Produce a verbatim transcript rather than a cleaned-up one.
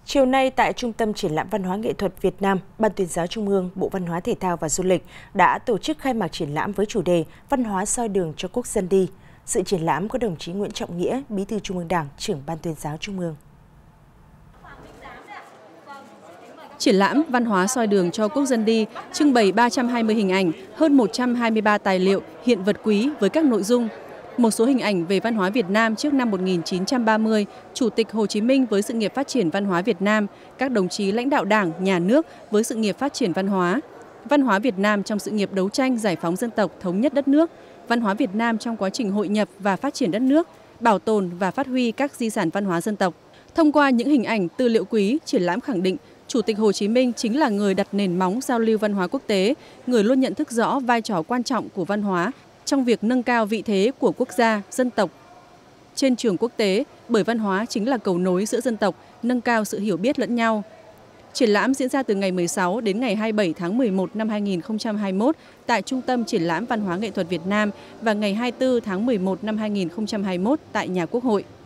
Chiều nay tại Trung tâm Triển lãm Văn hóa Nghệ thuật Việt Nam, Ban Tuyên giáo Trung ương, Bộ Văn hóa Thể thao và Du lịch đã tổ chức khai mạc triển lãm với chủ đề Văn hóa soi đường cho quốc dân đi. Sự triển lãm có đồng chí Nguyễn Trọng Nghĩa, Bí thư Trung ương Đảng, trưởng Ban Tuyên giáo Trung ương. Triển lãm Văn hóa soi đường cho quốc dân đi trưng bày ba trăm hai mươi hình ảnh, hơn một trăm hai mươi ba tài liệu, hiện vật quý với các nội dung. Một số hình ảnh về văn hóa Việt Nam trước năm một nghìn chín trăm ba mươi, Chủ tịch Hồ Chí Minh với sự nghiệp phát triển văn hóa Việt Nam, các đồng chí lãnh đạo Đảng, Nhà nước với sự nghiệp phát triển văn hóa. Văn hóa Việt Nam trong sự nghiệp đấu tranh giải phóng dân tộc, thống nhất đất nước. Văn hóa Việt Nam trong quá trình hội nhập và phát triển đất nước, bảo tồn và phát huy các di sản văn hóa dân tộc. Thông qua những hình ảnh, tư liệu quý, triển lãm khẳng định Chủ tịch Hồ Chí Minh chính là người đặt nền móng giao lưu văn hóa quốc tế, người luôn nhận thức rõ vai trò quan trọng của văn hóa trong việc nâng cao vị thế của quốc gia, dân tộc trên trường quốc tế, bởi văn hóa chính là cầu nối giữa dân tộc, nâng cao sự hiểu biết lẫn nhau. Triển lãm diễn ra từ ngày mười sáu đến ngày hai mươi bảy tháng mười một năm hai nghìn không trăm hai mươi mốt tại Trung tâm Triển lãm Văn hóa Nghệ thuật Việt Nam và ngày hai mươi tư tháng mười một năm hai nghìn không trăm hai mươi mốt tại Nhà Quốc hội.